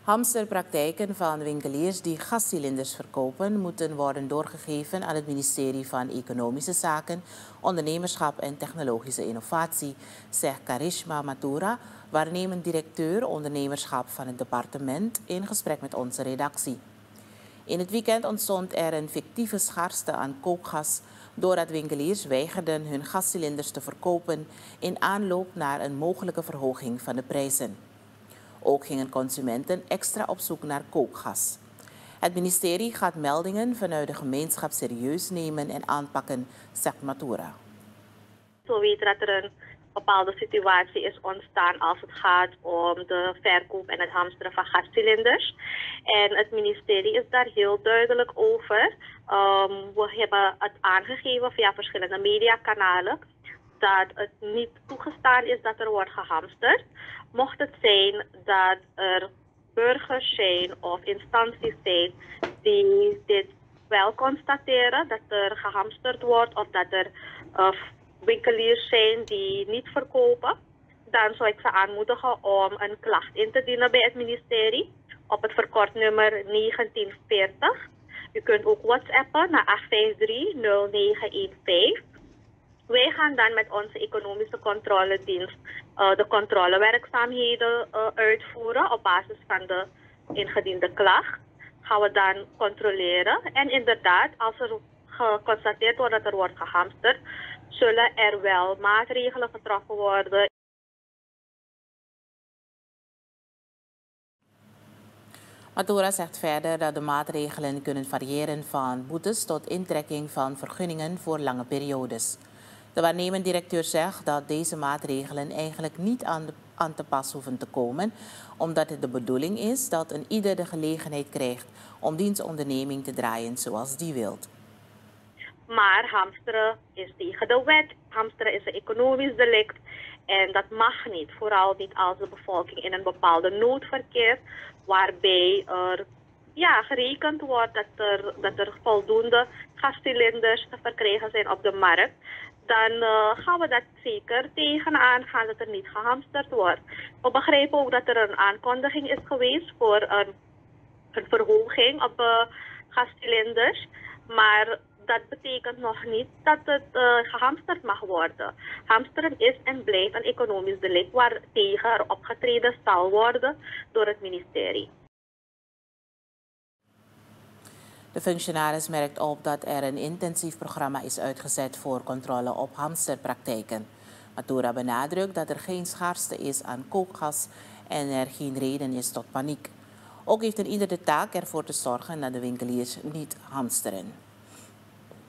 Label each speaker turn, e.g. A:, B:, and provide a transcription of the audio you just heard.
A: Hamsterpraktijken van winkeliers die gascilinders verkopen moeten worden doorgegeven aan het ministerie van Economische Zaken, Ondernemerschap en Technologische Innovatie, zegt Karishma Mathura, waarnemend directeur ondernemerschap van het departement, in gesprek met onze redactie. In het weekend ontstond er een fictieve schaarste aan kookgas doordat winkeliers weigerden hun gascilinders te verkopen in aanloop naar een mogelijke verhoging van de prijzen. Ook gingen consumenten extra op zoek naar kookgas. Het ministerie gaat meldingen vanuit de gemeenschap serieus nemen en aanpakken, zegt Mathura.
B: We weten dat er een bepaalde situatie is ontstaan als het gaat om de verkoop en het hamsteren van gascilinders. En het ministerie is daar heel duidelijk over. We hebben het aangegeven via verschillende mediakanalen dat het niet toegestaan is dat er wordt gehamsterd. Mocht het zijn dat er burgers zijn of instanties zijn die dit wel constateren, dat er gehamsterd wordt of dat er winkeliers zijn die niet verkopen, dan zou ik ze aanmoedigen om een klacht in te dienen bij het ministerie op het verkortnummer 1940. U kunt ook WhatsAppen naar 853-0915. Wij gaan dan met onze economische controledienst de controlewerkzaamheden uitvoeren op basis van de ingediende klacht. Gaan we dan controleren. En inderdaad, als er geconstateerd wordt dat er wordt gehamsterd, zullen er wel maatregelen getroffen worden.
A: Mathura zegt verder dat de maatregelen kunnen variëren van boetes tot intrekking van vergunningen voor lange periodes. De waarnemend directeur zegt dat deze maatregelen eigenlijk niet aan te pas hoeven te komen, omdat het de bedoeling is dat een ieder de gelegenheid krijgt om diens onderneming te draaien zoals die wilt.
B: Maar hamsteren is tegen de wet. Hamsteren is een economisch delict en dat mag niet. Vooral niet als de bevolking in een bepaalde nood verkeert, waarbij er gerekend wordt dat er voldoende gascilinders te verkrijgen zijn op de markt. Dan gaan we dat zeker tegenaan gaan dat er niet gehamsterd wordt. We begrijpen ook dat er een aankondiging is geweest voor een verhoging op gascilinders, maar dat betekent nog niet dat het gehamsterd mag worden. Hamsteren is en blijft een economisch delict waartegen er opgetreden zal worden door het ministerie.
A: De functionaris merkt op dat er een intensief programma is uitgezet voor controle op hamsterpraktijken. Mathura benadrukt dat er geen schaarste is aan kookgas en er geen reden is tot paniek. Ook heeft een ieder de taak ervoor te zorgen dat de winkeliers niet hamsteren.